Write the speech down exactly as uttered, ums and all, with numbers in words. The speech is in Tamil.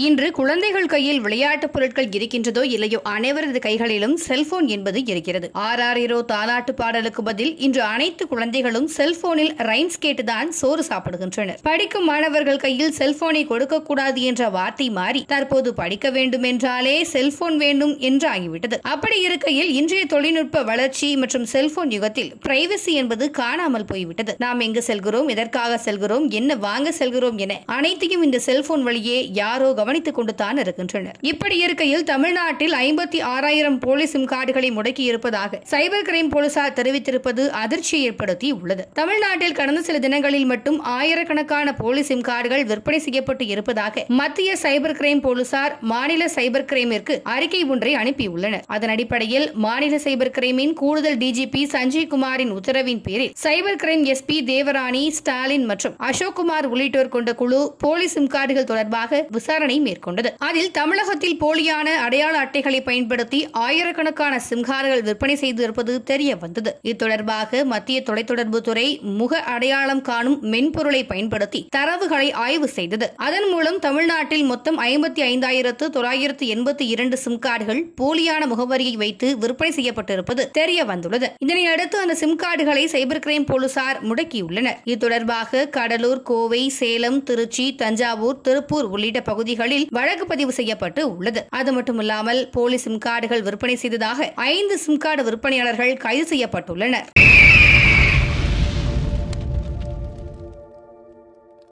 இன்று குழந்தைகள் கையில் விளையாட்டுப் பொருட்கள் இருக்கின்றதோ இல்லையோ அனைவரது கைகளிலும் செல்போன் என்பது இருக்கிறது. ஆறாரிரோ தாலாட்டு பாடலுக்கு பதில் இன்று அனைத்து குழந்தைகளும் செல்போனில் ரைம்ஸ் கேட்டுதான் சோறு சாப்பிடுகின்றனர். படிக்கும் மாணவர்கள் கையில் செல்போனை கொடுக்கக்கூடாது என்ற வார்த்தை மாறி தற்போது படிக்க வேண்டும் என்றாலே செல்போன் வேண்டும் என்று ஆகிவிட்டது. அப்படி இருக்கையில் இன்றைய தொழில்நுட்ப வளர்ச்சி மற்றும் செல்போன் யுகத்தில் பிரைவசி என்பது காணாமல் போய்விட்டது. நாம் எங்கு செல்கிறோம், எதற்காக செல்கிறோம், என்ன வாங்க செல்கிறோம் என அனைத்தையும் இந்த செல்போன் வழியே யாரோ கவனித்துக் கொண்டு தான் இருக்கின்றனர். இப்படி இருக்கையில் தமிழ்நாட்டில் ஐம்பத்தி ஆறாயிரம் போலி சிம் கார்டுகளை முடக்கி இருப்பதாக சைபர் கிரைம் போலீசார் தெரிவித்திருப்பது அதிர்ச்சியை ஏற்படுத்தி உள்ளது. தமிழ்நாட்டில் கடந்த சில தினங்களில் மட்டும் ஆயிரக்கணக்கான போலி சிம் கார்டுகள் விற்பனை செய்யப்பட்டு இருப்பதாக மத்திய சைபர் கிரைம் போலீசார் மாநில சைபர் கிரைமிற்கு அறிக்கை ஒன்றை அனுப்பியுள்ளனர். அதன் அடிப்படையில் மாநில சைபர் கிரைமின் கூடுதல் டிஜிபி சஞ்சய் குமாரின் உத்தரவின் பேரில் cyber crime SP Devarani, Stalin மற்றும் அசோக் குமார் உள்ளிட்டோர் கொண்ட குழு போலி சிம் கார்டுகள் தொடர்பாக விசாரணை மேற்கொண்டது. அதில் தமிழகத்தில் போலியான அடையாள அட்டைகளை பயன்படுத்தி ஆயிரக்கணக்கான சிம் கார்டுகள் விற்பனை செய்து இருப்பது தெரிய வந்தது. இத்தொடர்பாக மத்திய தொலைத்தொடர்பு துறை முக அடையாளம் காணும் மென்பொருளை பயன்படுத்தி தரவுகளை ஆய்வு செய்தது. அதன் மூலம் தமிழ்நாட்டில் மொத்தம் ஐம்பத்தி ஐந்தாயிரத்து தொள்ளாயிரத்து எண்பத்தி இரண்டு சிம் கார்டுகள் போலியான முகவரியை வைத்து விற்பனை செய்யப்பட்டிருப்பது தெரிய வந்துள்ளது. இதனையடுத்து அந்த சிம் கார்டுகளை சைபர் கிரைம் போலீசார் முடக்கியுள்ளனர். இது கடலூர், கோவை, சேலம், திருச்சி, தஞ்சாவூர், திருப்பூர் உள்ளிட்ட பகுதிகளில் வழக்கு பதிவு செய்யப்பட்டு உள்ளது. அது மட்டுமில்லாமல் போலி சிம் கார்டுகள் விற்பனை செய்ததாக ஐந்து சிம் கார்டு விற்பனையாளர்கள் கைது செய்யப்பட்டுள்ளனர்.